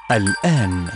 الآن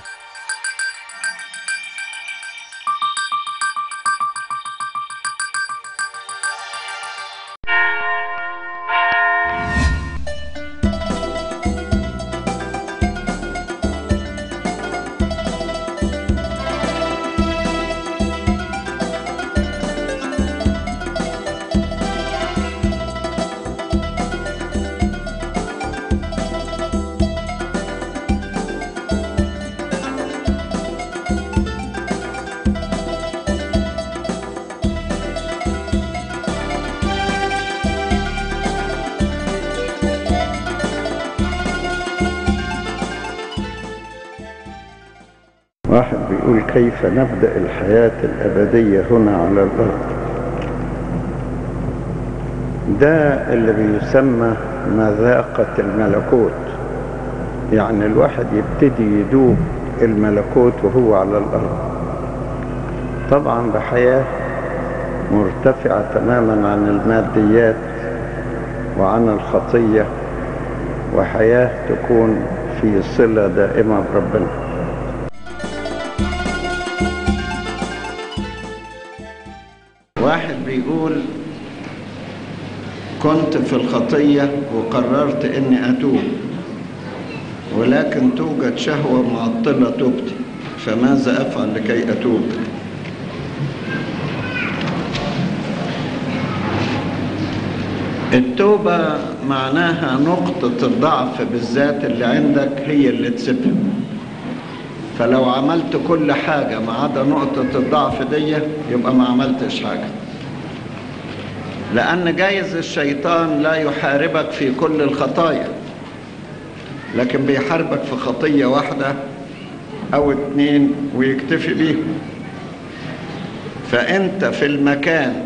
واحد بيقول: كيف نبدأ الحياة الأبدية هنا على الأرض؟ ده اللي بيسمى مذاقة الملكوت، يعني الواحد يبتدي يدوق الملكوت وهو على الأرض، طبعا بحياة مرتفعة تماما عن الماديات وعن الخطية، وحياة تكون في صلة دائمة بربنا. واحد بيقول: كنت في الخطية وقررت اني اتوب، ولكن توجد شهوة معطلة توبتي، فماذا افعل لكي اتوب؟ التوبة معناها نقطة الضعف بالذات اللي عندك هي اللي تسيبها، فلو عملت كل حاجة ما عدا نقطة الضعف دي يبقى ما عملتش حاجة، لأن جايز الشيطان لا يحاربك في كل الخطايا، لكن بيحاربك في خطية واحدة أو اتنين ويكتفي بيهم. فأنت في المكان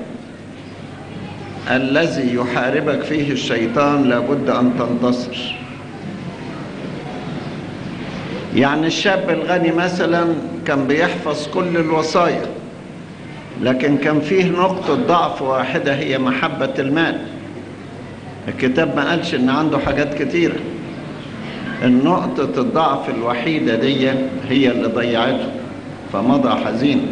الذي يحاربك فيه الشيطان لابد أن تنتصر. يعني الشاب الغني مثلا كان بيحفظ كل الوصايا، لكن كان فيه نقطة ضعف واحدة هي محبة المال. الكتاب ما قالش ان عنده حاجات كتيرة، النقطة الضعف الوحيدة دي هي اللي ضيعته، فمضى حزين.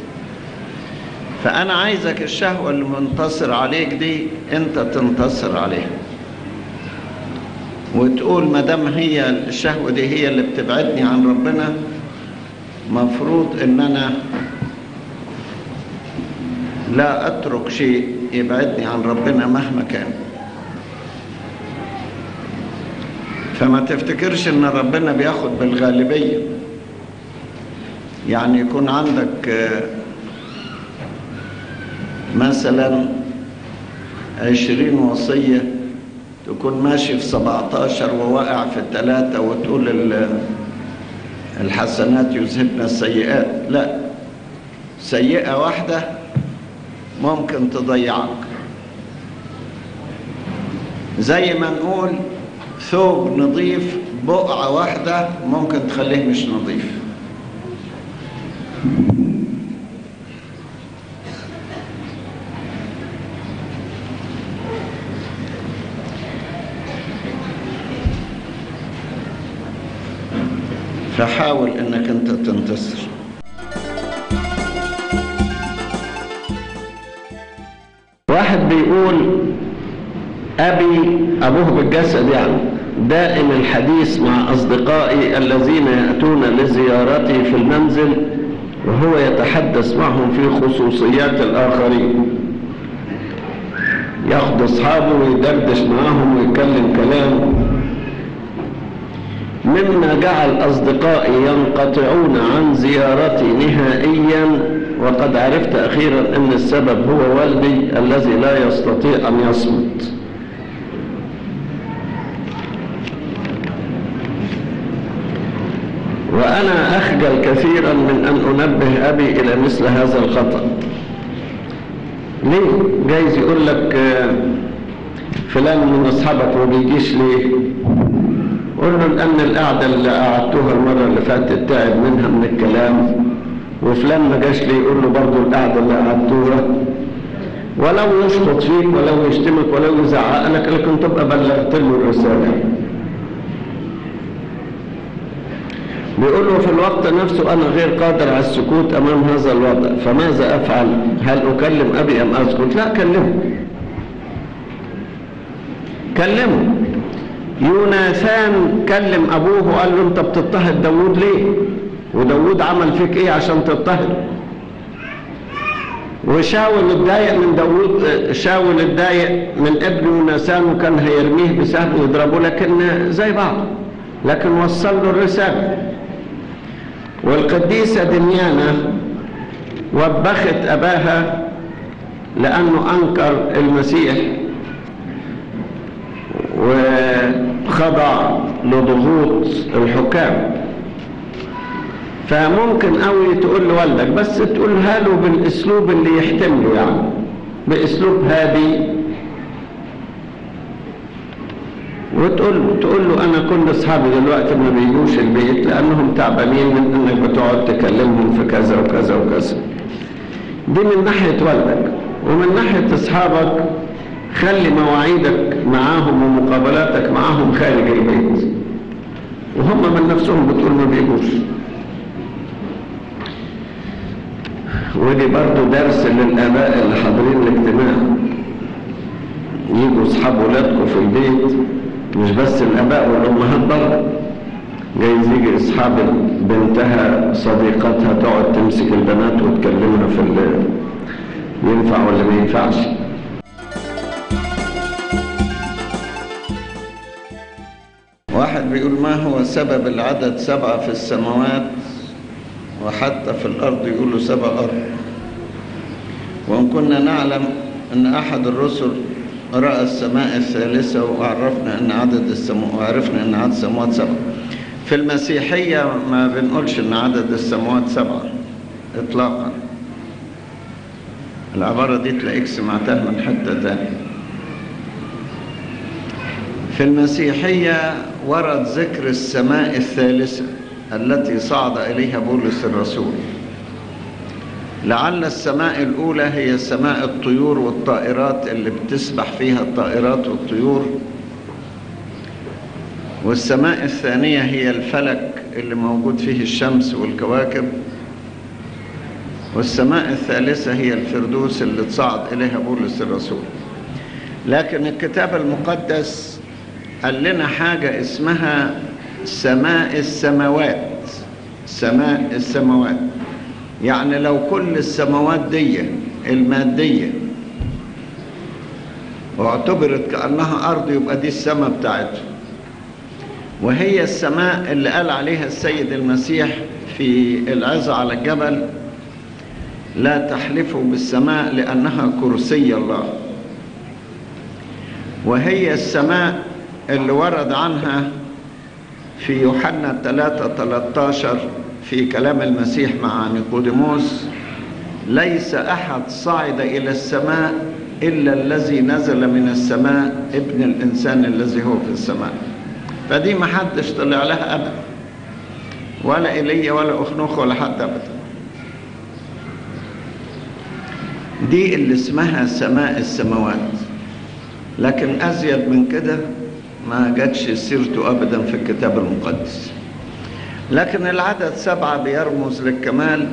فأنا عايزك الشهوة اللي منتصر عليك دي انت تنتصر عليها، وتقول ما دام هي الشهوة دي هي اللي بتبعدني عن ربنا، مفروض ان انا لا اترك شيء يبعدني عن ربنا مهما كان. فما تفتكرش ان ربنا بياخد بالغالبية، يعني يكون عندك مثلا 20 وصية، تكون ماشي في 17 وواقع في 3 وتقول الحسنات يذهبن السيئات. لا، سيئة واحدة ممكن تضيعك، زي ما نقول ثوب نظيف بقعة واحدة ممكن تخليه مش نظيف. فحاول انك انت تنتصر. واحد بيقول: أبوه بالجسد يعني دائم الحديث مع أصدقائي الذين يأتون لزيارتي في المنزل، وهو يتحدث معهم في خصوصيات الآخرين، ياخد أصحابه ويدردش معهم ويتكلم كلام، مما جعل أصدقائي ينقطعون عن زيارتي نهائيا، وقد عرفت أخيرا أن السبب هو والدي الذي لا يستطيع أن يصمت. وأنا أخجل كثيرا من أن أنبه أبي إلى مثل هذا الخطأ. ليه؟ جايز يقول لك فلان من أصحابك ما بيجيش ليه؟ قول له لأن القعدة اللي قعدتوها المرة اللي فاتت تعب منها من الكلام، وفلان ما جاش ليه يقول له برضه القعدة اللي قعدتوها، ولو يشخط فيك ولو يشتمك ولو يزعق لك، لكن تبقى بلغت له الرسالة. بيقولوا في الوقت نفسه أنا غير قادر على السكوت أمام هذا الوضع، فماذا أفعل؟ هل أكلم أبي أم أسكت؟ لا، كلمه. يوناثان كلم أبوه وقال له أنت بتضطهد داود ليه؟ وداود عمل فيك إيه عشان تضطهد؟ وشاول اتضايق من داود، شاول اتضايق من ابن يوناثان وكان هيرميه بسهم ويضربه، لكن زي بعض، لكن وصل له الرسالة. والقديسة دميانة وبخت أباها لأنه أنكر المسيح وخضع لضغوط الحكام. فممكن قوي تقول لوالدك، بس تقولها له بالاسلوب اللي يحتمله، يعني باسلوب هادي، وتقول له انا كل اصحابي دلوقتي ما بيجوش البيت لانهم تعبانين من انك بتقعد تكلمهم في كذا وكذا وكذا. دي من ناحيه والدك. ومن ناحيه اصحابك خلي مواعيدك معاهم ومقابلاتك معاهم خارج البيت، وهم من نفسهم بتقول ما بيجوش. ودي برضو درس للآباء اللي حاضرين الاجتماع، يجوا اصحاب ولادكم في البيت، مش بس الآباء والأمهات برضه، جايز يجي اصحاب بنتها صديقتها تقعد تمسك البنات وتكلمها في ينفع ولا ما ينفعش. واحد بيقول ما هو سبب العدد 7 في السماوات وحتى في الأرض يقولوا 7 أرض؟ وإن كنا نعلم أن أحد الرسل رأى السماء الثالثة وعرفنا أن عدد السماوات 7. في المسيحية ما بنقولش أن عدد السماوات 7 إطلاقا. العبارة دي تلاقيك سمعتها من حتة تانية. في المسيحية ورد ذكر السماء الثالثة التي صعد إليها بولس الرسول. لعل السماء الأولى هي سماء الطيور والطائرات اللي بتسبح فيها الطائرات والطيور، والسماء الثانية هي الفلك اللي موجود فيه الشمس والكواكب، والسماء الثالثة هي الفردوس اللي تصعد إليها بولس الرسول. لكن الكتاب المقدس قال لنا حاجة اسمها سماء السماوات. سماء السماوات يعني لو كل السماوات دي المادية واعتبرت كأنها أرض يبقى دي السماء بتاعته، وهي السماء اللي قال عليها السيد المسيح في العظة على الجبل لا تحلفوا بالسماء لأنها كرسي الله. وهي السماء اللي ورد عنها في يوحنا 3:13 في كلام المسيح مع نيقوديموس: ليس أحد صعد إلى السماء إلا الذي نزل من السماء، ابن الإنسان الذي هو في السماء. فدي ما حدش طلع لها أبدا، ولا إيليا ولا أخنوخ ولا حد أبدا. دي اللي اسمها سماء السماوات. لكن أزيد من كده ما جاتش سيرته أبدا في الكتاب المقدس. لكن العدد 7 بيرمز للكمال،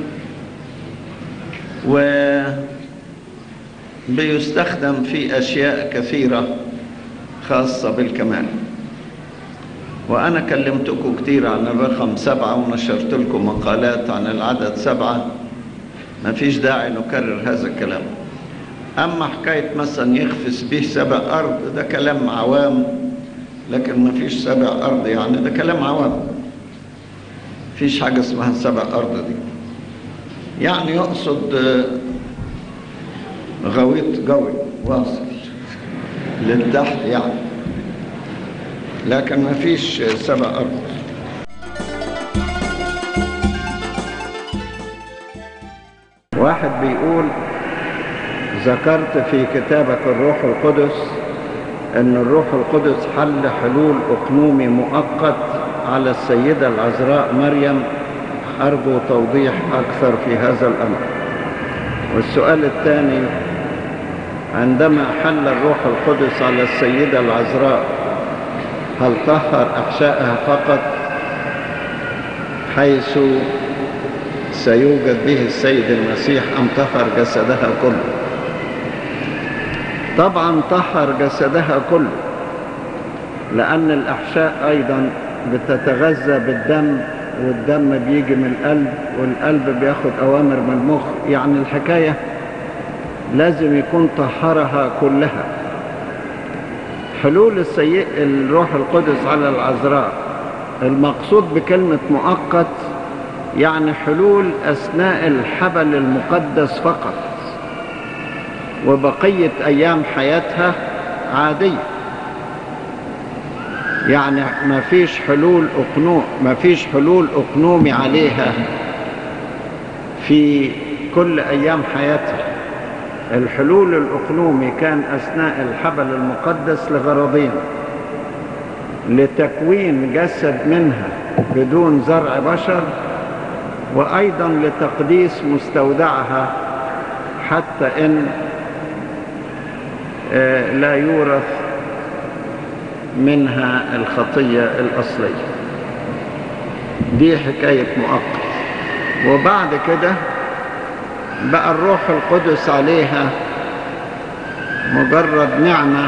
وبيستخدم في أشياء كثيرة خاصة بالكمال. وأنا كلمتكم كتير عن الرقم 7 ونشرت لكم مقالات عن العدد 7، ما فيش داعي نكرر هذا الكلام. أما حكاية مثلا يخفس به 7 أرض ده كلام عوام، لكن ما فيش 7 أرض، يعني ده كلام عوام. فيش حاجة اسمها 7 أرض دي، يعني يقصد غويط قوي واصل للتحت يعني، لكن ما فيش 7 أرض. واحد بيقول: ذكرت في كتابك الروح القدس أن الروح القدس حل حلول أقنومي مؤقت على السيدة العذراء مريم، أرجو توضيح أكثر في هذا الأمر. والسؤال الثاني: عندما حل الروح القدس على السيدة العذراء هل طهر أحشائها فقط؟ حيث سيوجد به السيد المسيح أم طهر جسدها كله. طبعا طهر جسدها كله، لأن الأحشاء أيضا بتتغذى بالدم، والدم بيجي من القلب، والقلب بياخد أوامر من المخ. يعني الحكاية لازم يكون طهرها كلها. حلول الروح القدس على العذراء المقصود بكلمة مؤقت، يعني حلول أثناء الحبل المقدس فقط، وبقية أيام حياتها عادية. يعني ما فيش حلول أقنومي عليها في كل أيام حياتها. الحلول الأقنومي كان أثناء الحبل المقدس لغرضين: لتكوين جسد منها بدون زرع بشر، وأيضا لتقديس مستودعها حتى إن لا يورث منها الخطية الأصلية. دي حكاية مؤقت. وبعد كده بقى الروح القدس عليها مجرد نعمة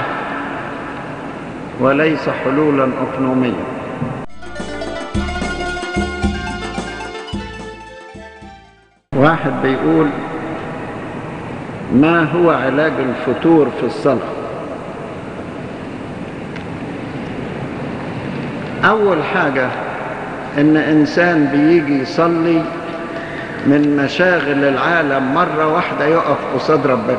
وليس حلولا أقنومية. واحد بيقول: ما هو علاج الفتور في الصلاة؟ أول حاجة إن إنسان بيجي يصلي من مشاغل العالم مرة واحدة يقف قصاد ربنا.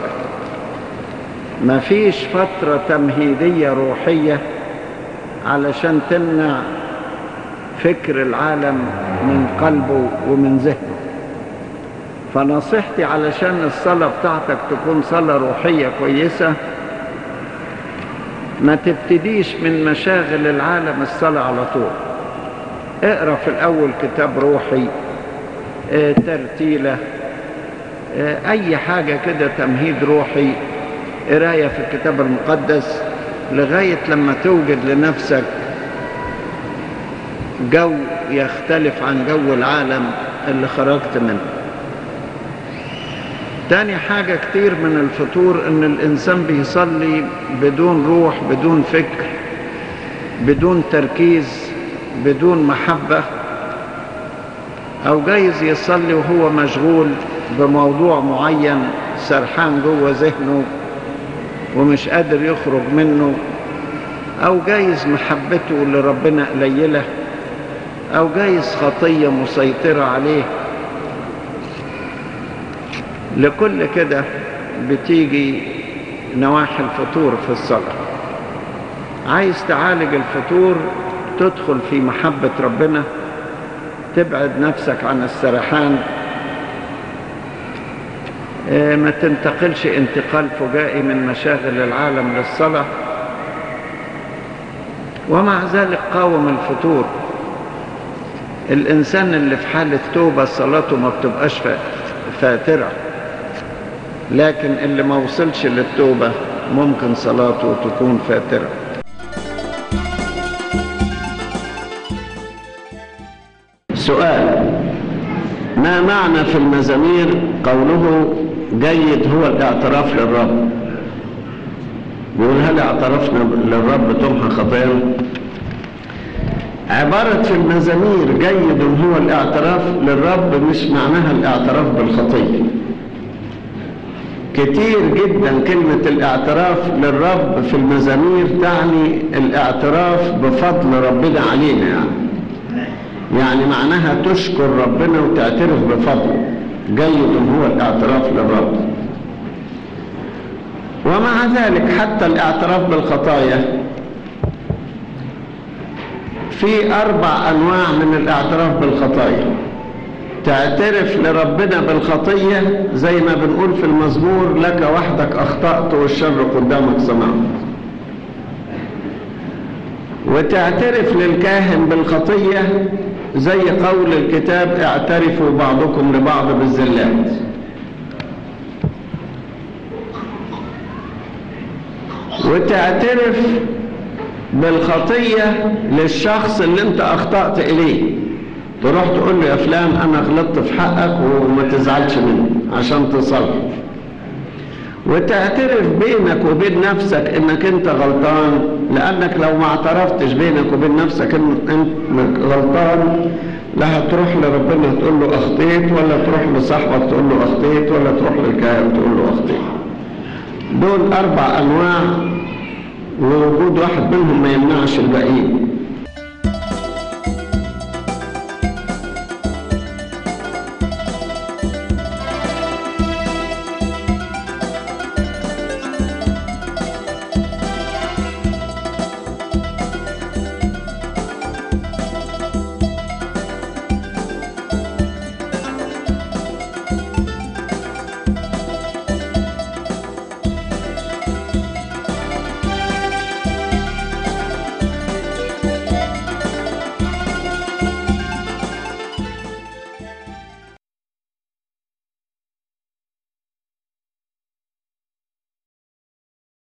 مفيش فترة تمهيدية روحية علشان تمنع فكر العالم من قلبه ومن ذهنه. فنصيحتي علشان الصلاة بتاعتك تكون صلاة روحية كويسة، ما تبتديش من مشاغل العالم الصلاة على طول. اقرأ في الأول كتاب روحي، ترتيلة، أي حاجة كده تمهيد روحي، قراية في الكتاب المقدس، لغاية لما توجد لنفسك جو يختلف عن جو العالم اللي خرجت منه. تاني حاجة كتير من الفتور إن الإنسان بيصلي بدون روح، بدون فكر، بدون تركيز، بدون محبة، أو جايز يصلي وهو مشغول بموضوع معين سرحان جوه ذهنه ومش قادر يخرج منه، أو جايز محبته لربنا قليلة، أو جايز خطية مسيطرة عليه. لكل كده بتيجي نواحي الفتور في الصلاة. عايز تعالج الفتور، تدخل في محبة ربنا، تبعد نفسك عن السرحان، ما تنتقلش انتقال فجائي من مشاغل العالم للصلاة. ومع ذلك قاوم الفتور. الإنسان اللي في حالة توبة صلاته ما بتبقاش فاترة، لكن اللي ما وصلش للتوبة ممكن صلاته تكون فاترة. سؤال: ما معنى في المزامير قوله جيد هو الاعتراف للرب؟ بيقول: هل اعترفنا للرب تمحى خطايانا؟ عبارة في المزامير جيد هو الاعتراف للرب مش معناها الاعتراف بالخطية. كتير جدا كلمة الاعتراف للرب في المزامير تعني الاعتراف بفضل ربنا علينا، يعني معناها تشكر ربنا وتعترف بفضله. جيد هو الاعتراف للرب. ومع ذلك حتى الاعتراف بالخطايا في 4 أنواع من الاعتراف بالخطايا. تعترف لربنا بالخطية زي ما بنقول في المزمور: لك وحدك أخطأت والشر قدامك صنعت. وتعترف للكاهن بالخطية زي قول الكتاب: اعترفوا بعضكم لبعض بالزلات. وتعترف بالخطية للشخص اللي انت أخطأت إليه، تروح تقول له يا فلان أنا غلطت في حقك وما تزعلش مني عشان تصلح، وتعترف بينك وبين نفسك انك انت غلطان، لانك لو ما اعترفتش بينك وبين نفسك انك غلطان لا هتروح لربنا تقول له اخطيت، ولا تروح لصاحبك تقول له اخطيت، ولا تروح للكاهن تقول له اخطيت. دول 4 أنواع، ووجود واحد منهم ما يمنعش الباقيين.